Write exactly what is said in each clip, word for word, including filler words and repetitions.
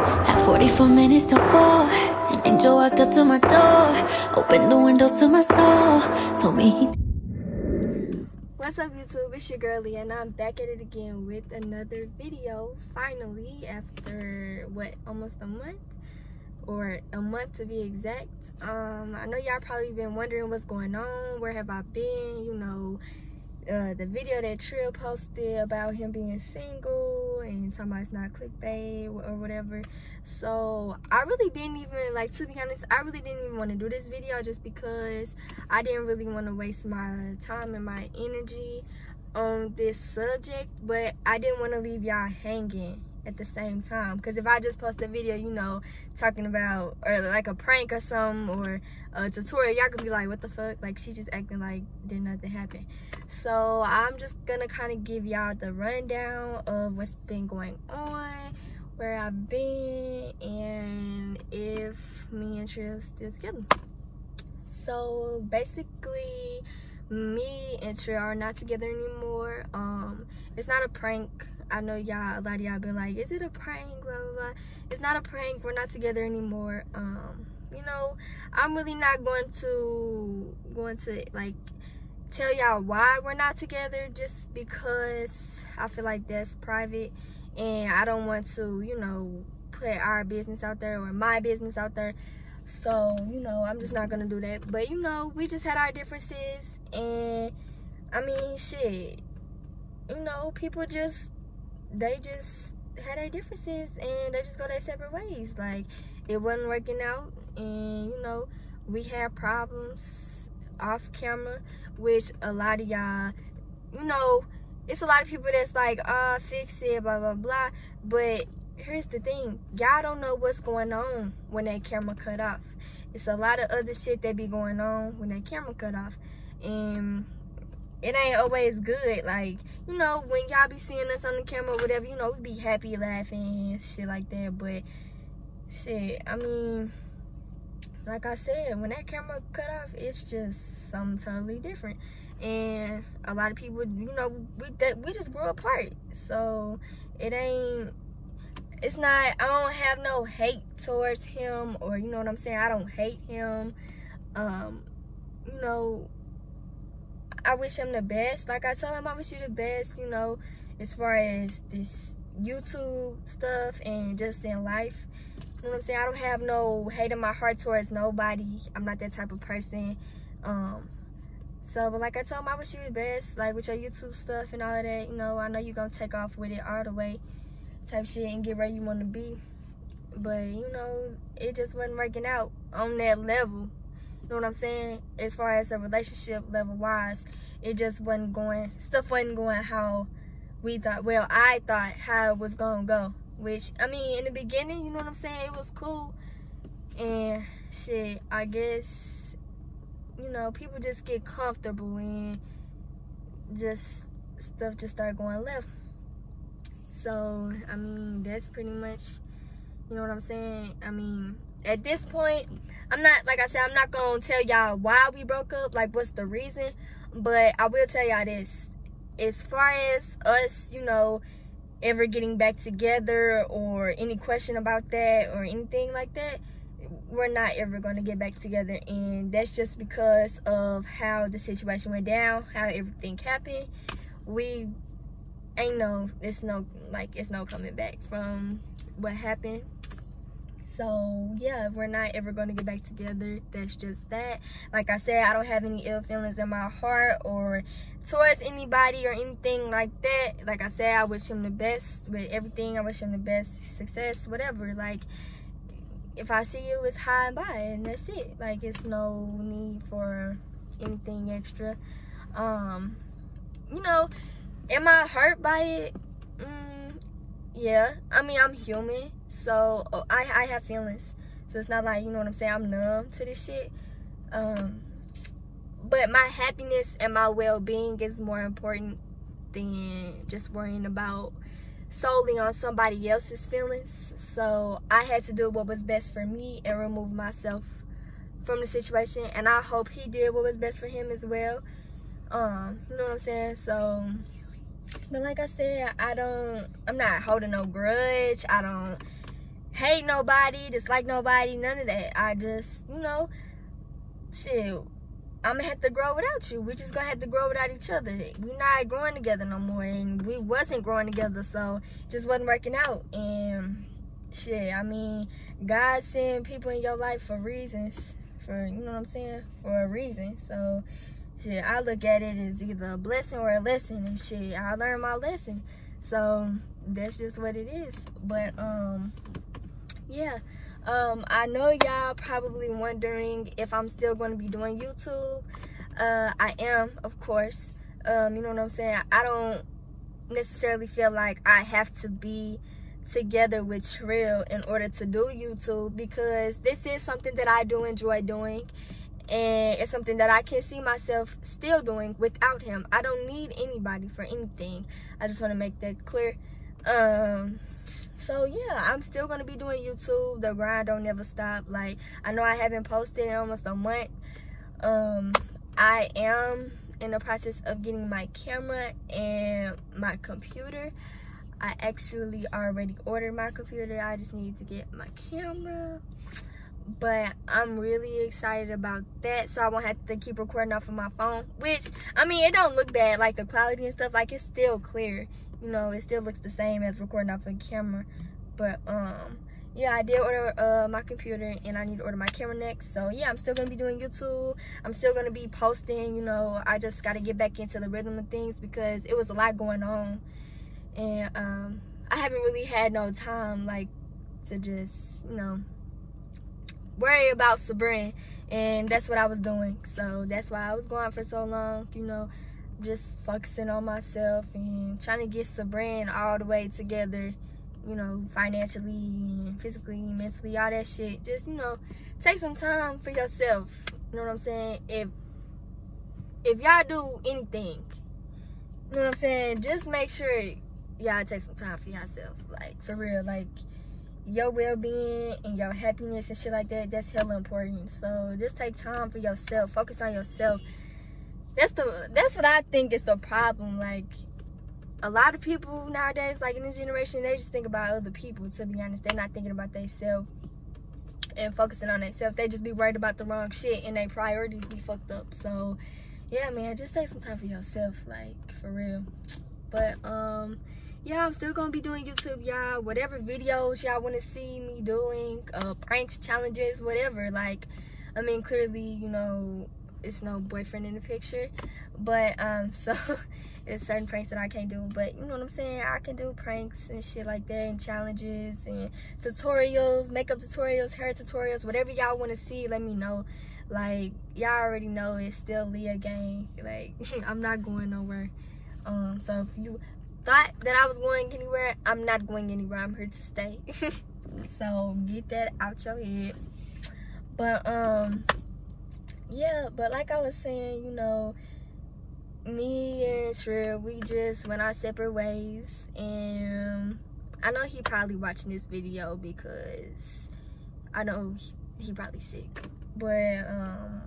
At forty-four minutes till four, an angel walked up to my door, opened the windows to my soul, told me he... What's up YouTube, it's your girl Leah and I'm back at it again with another video, finally, after what, almost a month? Or a month to be exact. Um, I know y'all probably been wondering what's going on, where have I been, you know, uh, the video that Trill posted about him being single and talking about it's not clickbait or whatever. So I really didn't even, like, to be honest, I really didn't even want to do this video just because I didn't really want to waste my time and my energy on this subject, but I didn't want to leave y'all hanging at the same time, because if I just post a video, you know, talking about, or like a prank or something, or a tutorial, y'all could be like, what the fuck, like she just acting like did nothing happen. So I'm just gonna kind of give y'all the rundown of what's been going on, where I've been, and if me and Trill still together. So basically, me and Trill are not together anymore. Um it's not a prank. I know y'all, a lot of y'all been like, is it a prank, blah, blah, blah. It's not a prank, we're not together anymore. Um, you know, I'm really not going to, going to, like, tell y'all why we're not together, just because I feel like that's private, and I don't want to, you know, put our business out there, or my business out there. So, you know, I'm just not gonna do that. But, you know, we just had our differences, and, I mean, shit, you know, people just, they just had their differences and they just go their separate ways. Like, it wasn't working out, and you know, we had problems off camera, which a lot of y'all, you know, it's a lot of people that's like, uh fix it, blah blah blah. But here's the thing, y'all don't know what's going on when that camera cut off. It's a lot of other shit that be going on when that camera cut off, and it ain't always good. Like, you know, when y'all be seeing us on the camera or whatever, you know, we be happy, laughing, and shit like that. But, shit, I mean, like I said, when that camera cut off, it's just something totally different. And a lot of people, you know, we, that, we just grew apart. So, it ain't, it's not, I don't have no hate towards him, or, you know what I'm saying, I don't hate him. Um, you know, I wish him the best. Like I told him, I wish you the best, you know, as far as this YouTube stuff and just in life. You know what I'm saying? I don't have no hate in my heart towards nobody. I'm not that type of person. Um, so, but like I told him, I wish you the best, like with your YouTube stuff and all of that. You know, I know you're going to take off with it all the way type shit and get where you want to be. But, you know, it just wasn't working out on that level. You know what I'm saying? As far as a relationship level wise, it just wasn't going, stuff wasn't going how we thought, well, I thought how it was gonna go. Which, I mean, in the beginning, you know what I'm saying, it was cool. And shit, I guess, you know, people just get comfortable and just, stuff just start going left. So, I mean, that's pretty much, you know what I'm saying? I mean, at this point, I'm not, like I said, I'm not gonna tell y'all why we broke up, like what's the reason, but I will tell y'all this. As far as us, you know, ever getting back together or any question about that or anything like that, we're not ever gonna get back together, and that's just because of how the situation went down, how everything happened. We ain't no, it's no, like, it's no coming back from what happened. So, yeah, we're not ever going to get back together. That's just that. Like I said, I don't have any ill feelings in my heart or towards anybody or anything like that. Like I said, I wish him the best with everything. I wish him the best success, whatever. Like, if I see you, it's high and by, and that's it. Like, it's no need for anything extra. Um, you know, am I hurt by it? Mm, yeah. I mean, I'm human. So oh, I, I have feelings, so it's not like, you know what I'm saying, I'm numb to this shit. Um, but my happiness and my well-being is more important than just worrying about solely on somebody else's feelings. So I had to do what was best for me and remove myself from the situation, and I hope he did what was best for him as well. Um, you know what I'm saying? So, but like I said, I don't, I'm not holding no grudge. I don't hate nobody, dislike nobody, none of that. I just, you know, shit, I'm gonna have to grow without you. We just gonna have to grow without each other. We not growing together no more, and we wasn't growing together, so it just wasn't working out. And shit, I mean, God sent people in your life for reasons, for, you know what I'm saying, for a reason. So shit, I look at it as either a blessing or a lesson, and shit, I learned my lesson. So that's just what it is. But um yeah, um I know y'all probably wondering if I'm still going to be doing YouTube. uh I am, of course. Um you know what I'm saying, I don't necessarily feel like I have to be together with Trill in order to do YouTube, because this is something that I do enjoy doing, and it's something that I can see myself still doing without him. I don't need anybody for anything. I just want to make that clear. Um, so yeah, I'm still gonna be doing YouTube. The grind don't never stop. Like, I know I haven't posted in almost a month. Um, I am in the process of getting my camera and my computer. I actually already ordered my computer. I just need to get my camera. But I'm really excited about that, so I won't have to keep recording off of my phone, which, I mean, it don't look bad, like the quality and stuff, like it's still clear, you know, it still looks the same as recording off of the camera. But um yeah, I did order uh my computer, and I need to order my camera next. So yeah, I'm still gonna be doing YouTube. I'm still gonna be posting, you know. I just gotta get back into the rhythm of things, because it was a lot going on, and um I haven't really had no time, like, to just, you know, worry about Sabrina, and that's what I was doing. So that's why I was going for so long, you know, just focusing on myself and trying to get Sabrina all the way together, you know, financially, physically, mentally, all that shit. Just, you know, take some time for yourself. You know what I'm saying? If if y'all do anything, you know what I'm saying, just make sure y'all take some time for yourself. Like, for real, like, your well-being and your happiness and shit like that, that's hella important. So just take time for yourself. Focus on yourself. That's the that's what I think is the problem. Like, a lot of people nowadays, like in this generation, they just think about other people. To be honest, they're not thinking about themselves and focusing on themselves. They just be worried about the wrong shit, and their priorities be fucked up. So yeah, man, just take some time for yourself, like, for real. But um yeah, I'm still gonna be doing YouTube, y'all. Whatever videos y'all want to see me doing, uh, pranks, challenges, whatever. Like, I mean, clearly, you know, it's no boyfriend in the picture, but um, so there's certain pranks that I can't do. But you know what I'm saying? I can do pranks and shit like that, and challenges and tutorials, makeup tutorials, hair tutorials, whatever y'all want to see. Let me know. Like, y'all already know it's still Leah gang. Like, I'm not going nowhere. Um, so if you thought that I was going anywhere, I'm not going anywhere. I'm here to stay. So get that out your head. But um yeah, but like I was saying, you know, me and Trill, we just went our separate ways, and I know he probably watching this video, because I know he, he probably sick. But um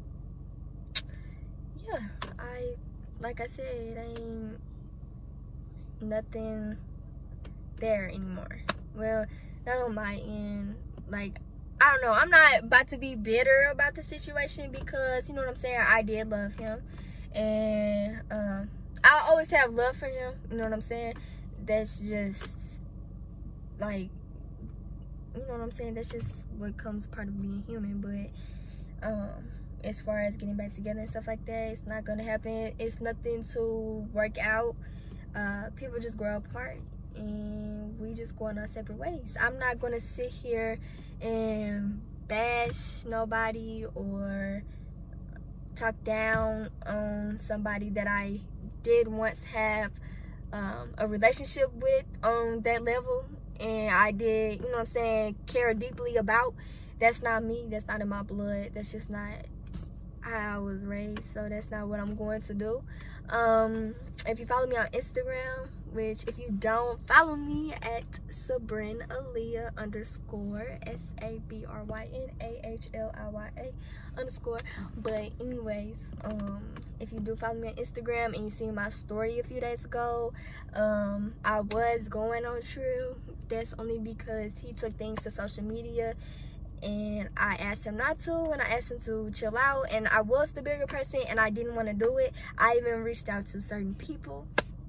yeah, I like I said, it ain't nothing there anymore. Well, not on my end. Like, I don't know, I'm not about to be bitter about the situation, because, you know what I'm saying, I did love him, and um I always have love for him, you know what I'm saying. That's just, like, you know what I'm saying, that's just what comes part of being human. But um as far as getting back together and stuff like that, it's not gonna happen. It's nothing to work out. Uh, people just grow apart, and we just go on our separate ways. I'm not gonna sit here and bash nobody or talk down on somebody that I did once have um, a relationship with on that level, and I did, you know what I'm saying, care deeply about. That's not me. That's not in my blood. That's just not how I was raised, so that's not what I'm going to do. Um if you follow me on Instagram, which if you don't, follow me at Sabrina Aaliyah underscore, S A B R Y N A H L I Y A underscore. But anyways, um if you do follow me on Instagram and you seen my story a few days ago, um I was going on Trill that's only because he took things to social media and I asked him not to, and I asked him to chill out, and I was the bigger person and I didn't want to do it. I even reached out to certain people,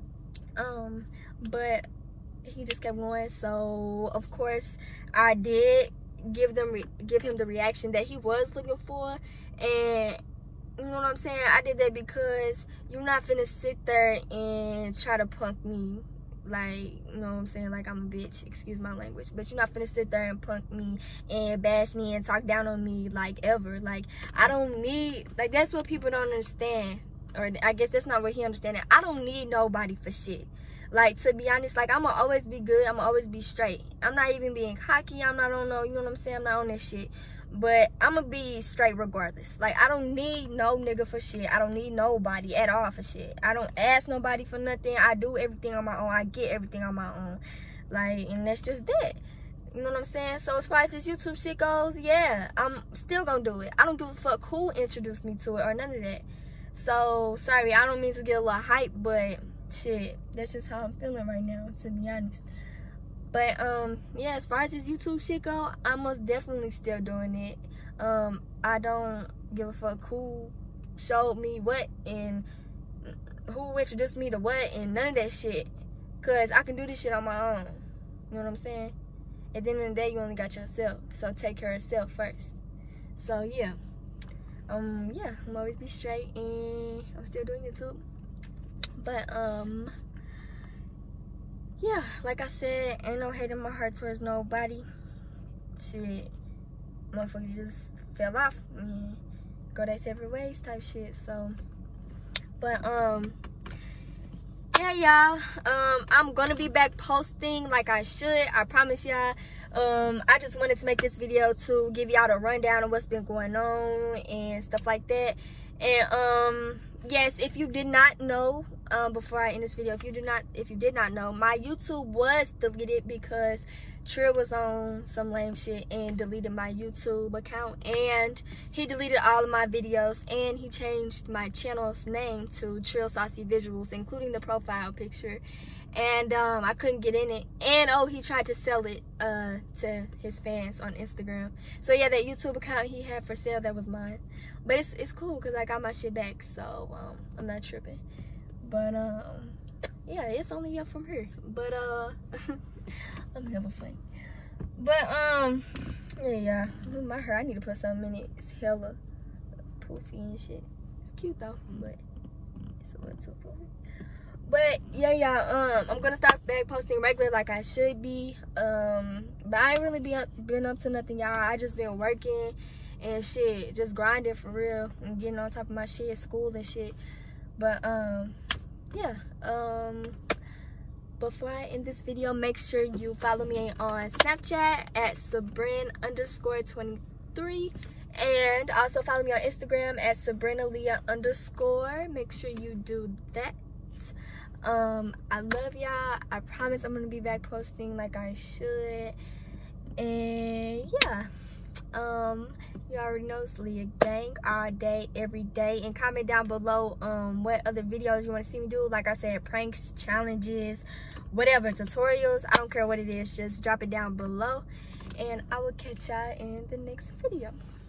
um but he just kept going. So of course I did give them re give him the reaction that he was looking for, and you know what I'm saying, I did that because you're not finna sit there and try to punk me. Like, you know what I'm saying, like I'm a bitch, excuse my language, but you're not finna sit there and punk me and bash me and talk down on me like ever. Like, I don't need, like, that's what people don't understand, or I guess that's not what he understands. I don't need nobody for shit. Like, to be honest, like, I'ma always be good, I'ma always be straight. I'm not even being cocky, I'm not on no, you know what I'm saying, I'm not on that shit. But I'ma be straight regardless. Like, I don't need no nigga for shit. I don't need nobody at all for shit. I don't ask nobody for nothing. I do everything on my own. I get everything on my own. Like, and that's just that. You know what I'm saying? So as far as this YouTube shit goes, yeah, I'm still gonna do it. I don't give a fuck who introduced me to it or none of that. So, sorry, I don't mean to get a little hype, but shit, that's just how I'm feeling right now, to be honest. But um yeah, as far as this YouTube shit go, I'm most definitely still doing it. um I don't give a fuck who showed me what and who introduced me to what and none of that shit, cause I can do this shit on my own. You know what I'm saying? At the end of the day, you only got yourself, so take care of yourself first. So yeah, um yeah, I'm always be straight, and I'm still doing YouTube. But um yeah, like I said, ain't no hate in my heart towards nobody. Shit, motherfuckers just fell off. I mean, go their separate ways type shit. So, but um, yeah, y'all. Um, I'm gonna be back posting like I should. I promise y'all. Um, I just wanted to make this video to give y'all the rundown of what's been going on and stuff like that. And um, yes, if you did not know. Um, before I end this video, if you do not, if you did not know, my YouTube was deleted because Trill was on some lame shit and deleted my YouTube account, and he deleted all of my videos, and he changed my channel's name to Trill Saucy Visuals, including the profile picture, and um, I couldn't get in it. And oh, he tried to sell it uh, to his fans on Instagram. So yeah, that YouTube account he had for sale, that was mine. But it's it's cool because I got my shit back, so um, I'm not tripping. But um yeah, it's only up from here. But uh I'm hella funny. But um yeah, yeah, my hair, I need to put something in it. It's hella poofy and shit. It's cute though, but it's a little too poofy. But yeah, yeah, um I'm gonna start back posting regular like I should be. Um but I ain't really be up, been up to nothing, y'all. I just been working and shit, just grinding for real and getting on top of my shit, school and shit. But um yeah, um before I end this video, make sure you follow me on Snapchat at Sabrin underscore twenty-three, and also follow me on Instagram at Sabrina Leah underscore. Make sure you do that. um I love y'all. I promise I'm gonna be back posting like I should. And yeah, um you already know it's Leah Gang all day every day. And comment down below um what other videos you want to see me do. Like I said, pranks, challenges, whatever, tutorials, I don't care what it is, just drop it down below, and I will catch y'all in the next video.